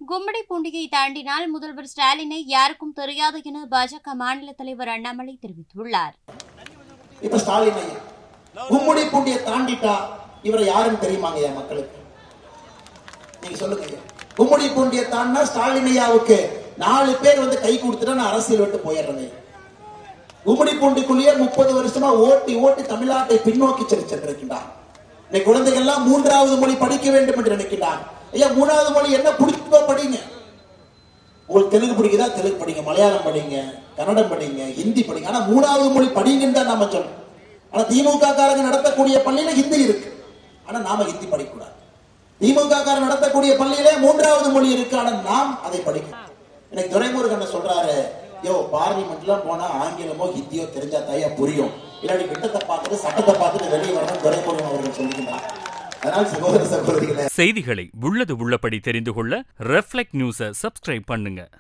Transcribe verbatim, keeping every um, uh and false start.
கும்மிடிப்பூண்டியை தாண்டினால் முதல்வர் ஸ்டாலினை யாருக்கும் தெரியாது என பாஜக மாநில தலைவர் அண்ணாமலை தெரிவித்துள்ளார். இப்ப ஸ்டாலின் கும்மிடிப்பூண்டியை தாண்டிட்டா இவரை யாரும் தெரியுமாங்க மக்களுக்கு? நீங்க சொல்லுங்க. கும்மிடிப்பூண்டியை தாண்டினா ஸ்டாலின் ஐயாவுக்கு நாலு பேர் வந்து கை கொடுத்துட்டா நான் அரசியல் விட்டு போயிடுறேன். கும்மிடிப்பூண்டிக்குள்ளேயே முப்பது வருஷமா ஓட்டி ஓட்டி தமிழ்நாட்டை பின்னோக்கி சென்றிருக்கின்றார். இன்னைக்கு குழந்தைகள் எல்லாம் மூன்றாவது மொழி படிக்க வேண்டும் என்று நினைக்கிறார். ஐயா, மூணாவது மொழி என்ன பிடிச்சோ படிங்க. உங்களுக்கு தெலுங்கு பிடிக்குதா தெலுங்கு படிங்க, மலையாளம் படிங்க, கன்னடம் படிங்க, ஹிந்தி படிங்க. ஆனா மூணாவது மொழி படிங்கன்னு தான் நாம சொல்லணும். ஆனா திமுக காரங்க நடத்தக்கூடிய பள்ளியில ஹிந்தி இருக்கு, ஆனா நாம ஹிந்தி படிக்கக்கூடாது. திமுக காரங்க நடத்தக்கூடிய பள்ளியில மூன்றாவது மொழி இருக்கு, ஆனா நாம் அதை படிக்கணும். எனக்கு துரைமுருகன் சொல்றாரு, யோ பார்லிமெண்ட்ல போனா ஆங்கிலமோ ஹிந்தியோ தெரிஞ்சா தாயா புரியும், இல்லாட்டி விட்டத்தை பார்த்துட்டு சட்டத்தை பார்த்துட்டு வெளியே வரணும் துரைமுருகன் அவர்கள் சொல்லுகிறார். அதனால் சகோதர சகோதரிகளே, செய்திகளை உள்ளது உள்ளபடி தெரிந்து கொள்ள ரெஃப்ளெக்ட் நியூஸை சப்ஸ்கிரைப் பண்ணுங்க.